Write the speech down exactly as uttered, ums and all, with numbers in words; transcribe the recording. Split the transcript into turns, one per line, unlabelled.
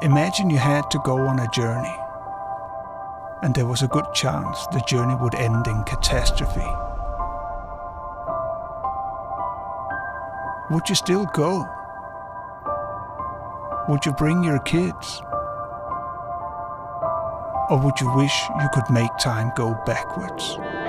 Imagine you had to go on a journey, and there was a good chance the journey would end in catastrophe. Would you still go? Would you bring your kids? Or would you wish you could make time go backwards?